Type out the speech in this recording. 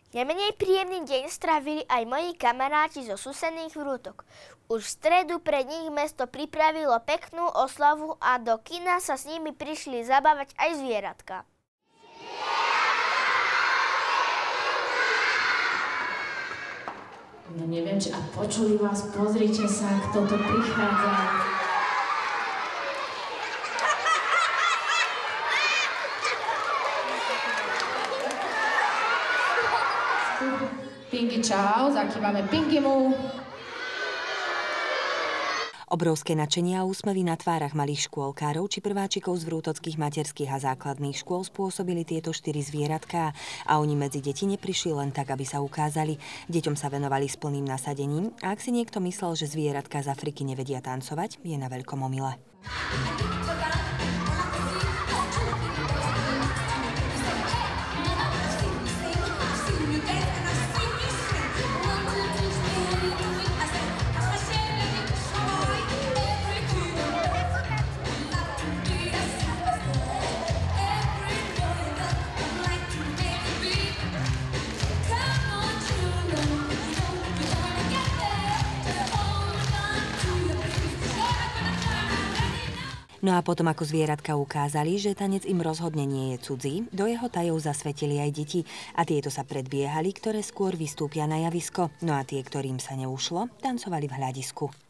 Nemenej príjemný deň strávili aj moji kamaráti zo susedných vrútok. Už v stredu pre nich mesto pripravilo peknú oslavu a do kina sa s nimi prišli zabávať aj zvieratka. No neviem, či a počuli vás, pozrite sa, kto to prichádza. Pinky, čau, zakývame Pinkymu. Obrovské nadšenie a úsmevy na tvárach malých škôlkárov či prváčikov z vrútockých materských a základných škôl spôsobili tieto 4 zvieratká a oni medzi deti neprišli len tak, aby sa ukázali. Deťom sa venovali s plným nasadením a ak si niekto myslel, že zvieratka z Afriky nevedia tancovať, je na veľkom omyle. No a potom, ako zvieratka ukázali, že tanec im rozhodne nie je cudzí, do jeho tajov zasvetili aj deti a tieto sa predbiehali, ktoré skôr vystúpia na javisko. No a tie, ktorým sa neušlo, tancovali v hľadisku.